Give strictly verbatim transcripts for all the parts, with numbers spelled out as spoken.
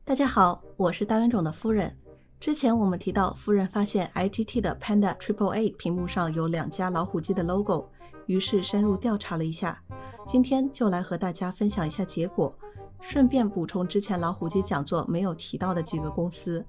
大家好，我是大冤种的夫人。之前我们提到，夫人发现 I G T 的 Panda Triple A 屏幕上有两家老虎机的 logo， 于是深入调查了一下。今天就来和大家分享一下结果，顺便补充之前老虎机讲座没有提到的几个公司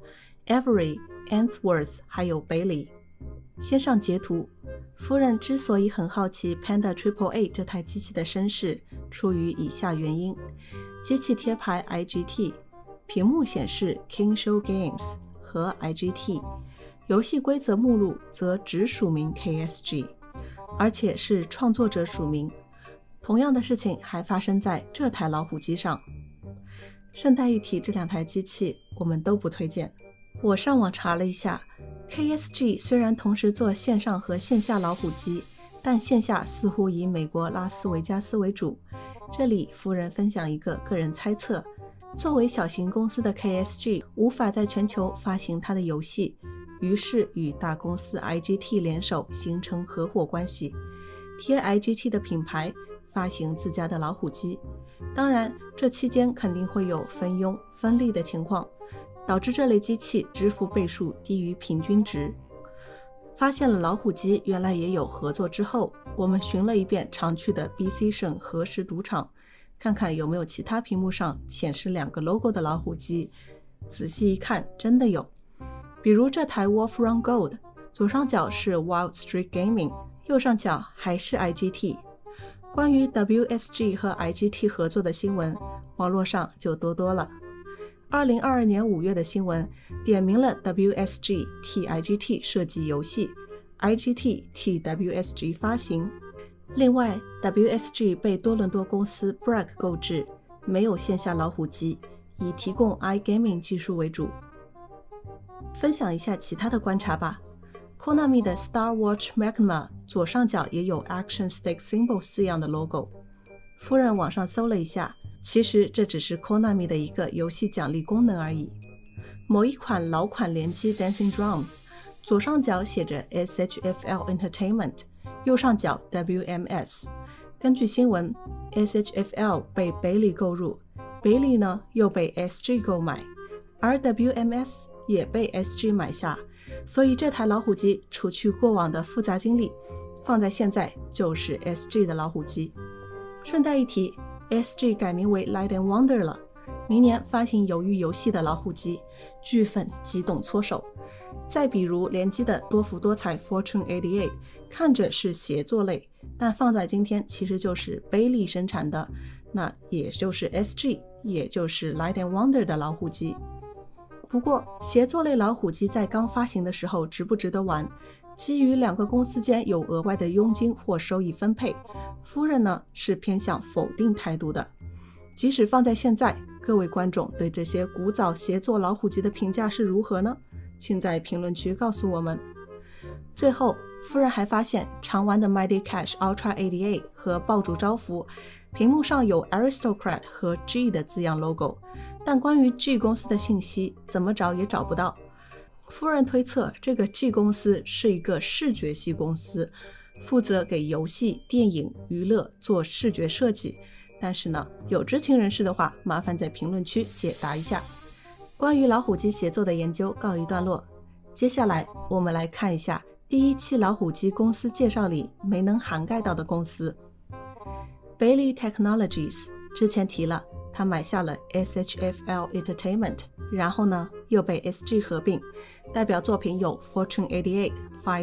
Avery、Ainsworth 还有 Bailey。先上截图，夫人之所以很好奇 Panda Triple A 这台机器的身世，出于以下原因：机器贴牌 I G T， 屏幕显示 King Show Games 和 I G T， 游戏规则目录则只署名 K S G， 而且是创作者署名。同样的事情还发生在这台老虎机上。顺带一提，这两台机器我们都不推荐。我上网查了一下， K S G 虽然同时做线上和线下老虎机，但线下似乎以美国拉斯维加斯为主。这里夫人分享一个个人猜测，作为小型公司的 K S G 无法在全球发行它的游戏，于是与大公司 I G T 联手形成合伙关系，贴 I G T 的品牌，发行自家的老虎机。当然这期间肯定会有分佣分利的情况，导致这类机器支付倍数低于平均值。发现了老虎机原来也有合作之后，我们寻了一遍常去的 B C 省核实赌场，看看有没有其他屏幕上显示两个 logo 的老虎机。仔细一看，真的有，比如这台 Wolf Run Gold， 左上角是 Wild Streak Gaming， 右上角还是 I G T。 关于 W S G 和 I G T 合作的新闻，网络上就多多了。二零二二年五月的新闻点名了 W S G 替 I G T 设计游戏， I G T 替 W S G 发行。另外 W S G 被多伦多公司 Bragg 购置，没有线下老虎机，以提供 iGaming 技术为主。分享一下其他的观察吧。 Konami 的 Star Watch Magma 左上角也有 Action Stick Symbol 字样的 logo。 夫人网上搜了一下，其实这只是 Konami 的一个游戏奖励功能而已。某一款老款联机 Dancing Drums， 左上角写着 S H F L Entertainment， 右上角 W M S。 根据新闻 S H F L 被 Bailey 购入， Bailey 呢又被 S G 购买，而 W M S 也被 S G 买下，所以这台老虎机除去过往的复杂经历，放在现在就是 S G 的老虎机。顺带一提， S G 改名为 Light and Wonder 了，明年发行鱿鱼游戏的老虎机，巨粉激动搓手。再比如联机的多福多彩 Fortune 八十八， 看着是协作类，但放在今天其实就是 Bailey 生产的，那也就是 S G， 也就是 Light and Wonder 的老虎机。不过协作类老虎机在刚发行的时候值不值得玩，基于两个公司间有额外的佣金或收益分配，夫人呢是偏向否定态度的。即使放在现在，各位观众对这些古早协作老虎机的评价是如何呢？请在评论区告诉我们。最后夫人还发现常玩的 Mighty Cash Ultra 八十八和爆竹招福屏幕上有 Aristocrat 和 G 的字样 logo， 但关于 G 公司的信息怎么找也找不到。夫人推测这个 G 公司是一个视觉系公司，负责给游戏、电影、娱乐做视觉设计，但是呢，有知情人士的话，麻烦在评论区解答一下。关于老虎机协作的研究告一段落，接下来我们来看一下第一期老虎机公司介绍里没能涵盖到的公司。Bailey Technologies 之前提了，他买下了 S H F L Entertainment， 然后呢又被 S G 合并，代表作品有 Fortune 八十八 Five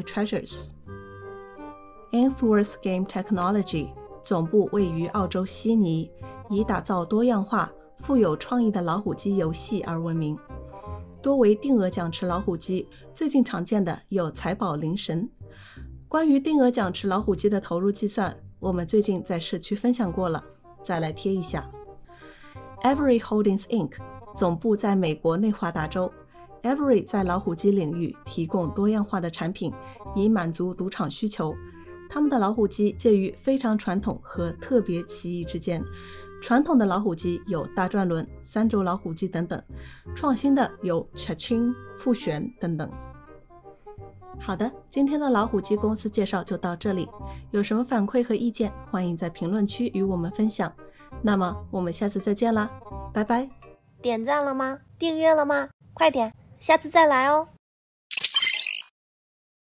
Treasures。Ainsworth Game Technology 总部位于澳洲悉尼，以打造多样化、富有创意的老虎机游戏而闻名。多为定额奖池老虎机，最近常见的有财宝灵神。关于定额奖池老虎机的投入计算，我们最近在社区分享过了，再来贴一下。Avery Holdings Incorporated 总部在美国内华达州。Avery 在老虎机领域提供多样化的产品，以满足赌场需求。他们的老虎机介于非常传统和特别奇异之间。传统的老虎机有大转轮、三轴老虎机等等，创新的有 Cha-ching、复旋等等。好的，今天的老虎机公司介绍就到这里，有什么反馈和意见，欢迎在评论区与我们分享。那么我们下次再见啦，拜拜。 点赞了吗？订阅了吗？快点，下次再来哦。